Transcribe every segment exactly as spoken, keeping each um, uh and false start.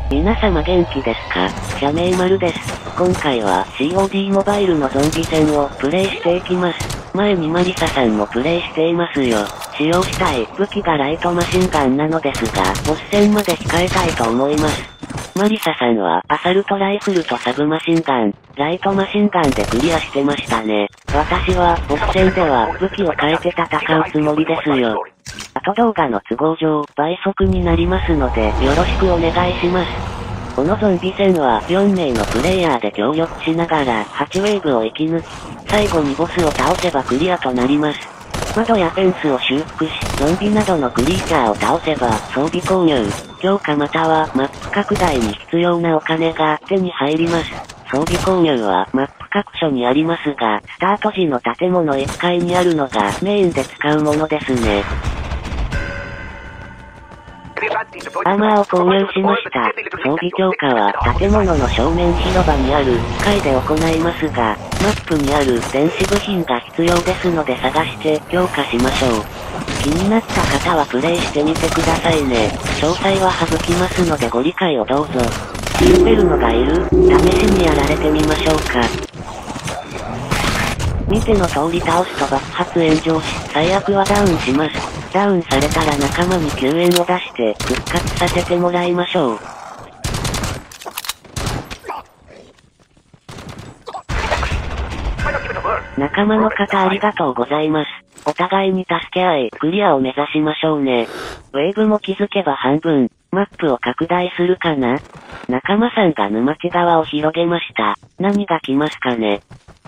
皆様元気ですか？社名丸です。今回は シーオーディー モバイルのゾンビ戦をプレイしていきます。前にマリサさんもプレイしていますよ。使用したい武器がライトマシンガンなのですが、ボス戦まで控えたいと思います。マリサさんはアサルトライフルとサブマシンガン、ライトマシンガンでクリアしてましたね。私はボス戦では武器を変えて戦うつもりですよ。後動画の都合上、倍速になりますのでよろしくお願いします。このゾンビ戦はよんめいのプレイヤーで協力しながらはちウェーブを生き抜き、最後にボスを倒せばクリアとなります。窓やフェンスを修復し、ゾンビなどのクリーチャーを倒せば装備購入、強化またはマップ拡大に必要なお金が手に入ります。装備購入はマップ各所にありますが、スタート時の建物いっかいにあるのがメインで使うものですね。アーマーを購入しました。装備強化は建物の正面広場にある機械で行いますが、マップにある電子部品が必要ですので探して強化しましょう。気になった方はプレイしてみてくださいね。詳細は省きますのでご理解をどうぞ。ヒーベルのがいる？試しにやられてみましょうか。見ての通り倒すと爆発炎上し、最悪はダウンします。ダウンされたら仲間に救援を出して復活させてもらいましょう。仲間の方ありがとうございます。お互いに助け合い、クリアを目指しましょうね。ウェーブも気づけば半分、マップを拡大するかな？仲間さんが沼地側を広げました。何が来ますかね？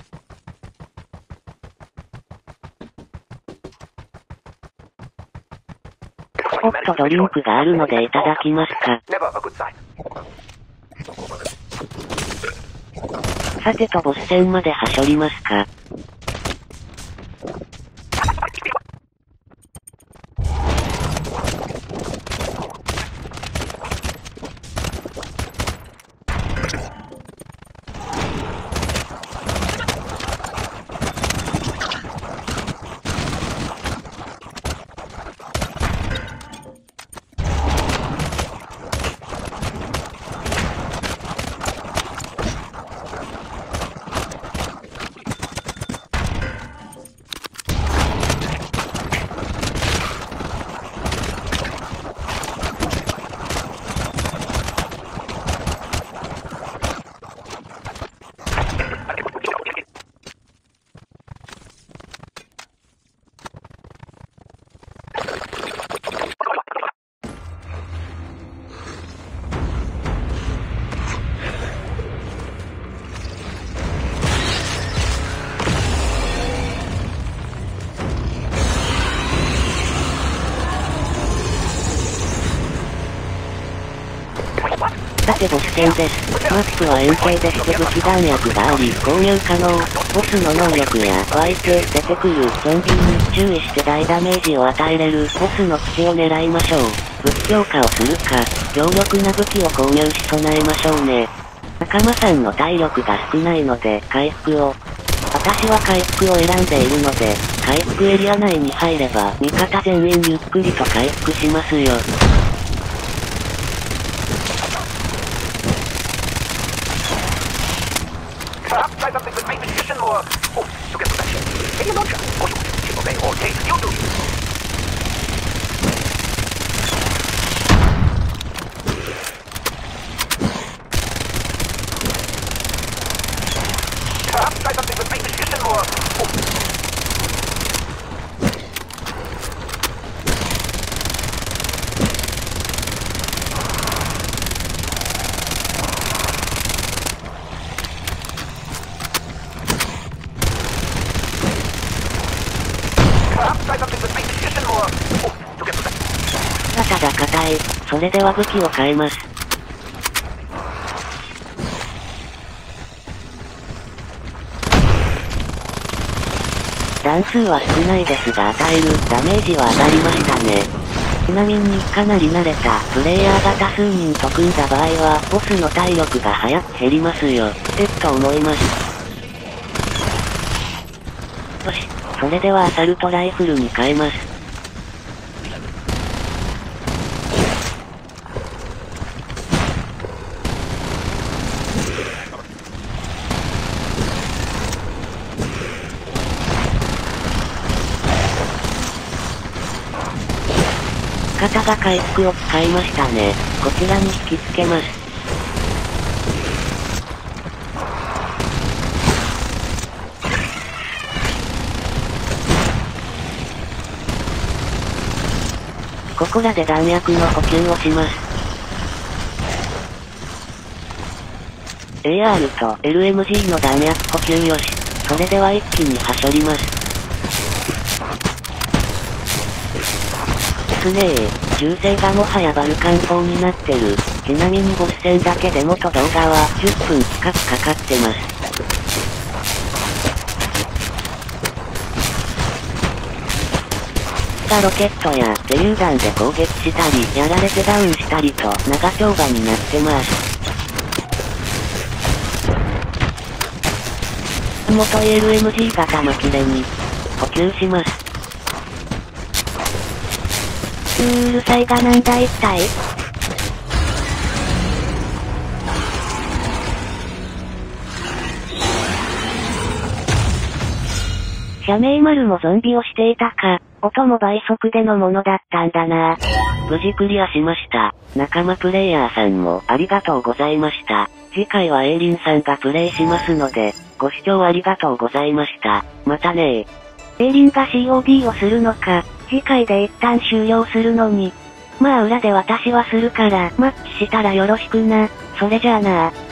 ホットドリンクがあるのでいただきますか。さてとボス戦まではしょりますか。さてボス戦です。マップは円形で出武器弾薬があり購入可能。ボスの能力や湧いて出てくるゾンビに注意して大ダメージを与えれるボスの口を狙いましょう。武器強化をするか、強力な武器を購入し備えましょうね。仲間さんの体力が少ないので回復を。私は回復を選んでいるので、回復エリア内に入れば味方全員ゆっくりと回復しますよ。ただ硬い。それでは武器を変えます。弾数は少ないですが与えるダメージは上がりましたね。ちなみにかなり慣れたプレイヤーが多数人と組んだ場合はボスの体力が早く減りますよ。えっと思います。よし、それではアサルトライフルに変えます。 ただ回復を使いましたね。こちらに引きつけます。ここらで弾薬の補給をします。エーアール と エルエムジー の弾薬補給よし。それでは一気にはしょります。ですねー。銃声がもはやバルカン砲になってる。ちなみにボス戦だけで元動画はじゅっぷん近くかかってます。ロケットや手榴弾で攻撃したり、やられてダウンしたりと長丁場になってます。元 エルエムジー 型の切れに補給します。うーうるさいがなんだ一体。社名丸もゾンビをしていたか。音も倍速でのものだったんだな。無事クリアしました。仲間プレイヤーさんもありがとうございました。次回はエイリンさんがプレイしますので、ご視聴ありがとうございました。またねー。エイリンが シーオーディー をするのか、次回で一旦終了するのに。まあ裏で私はするから、マッチしたらよろしくな。それじゃあなー。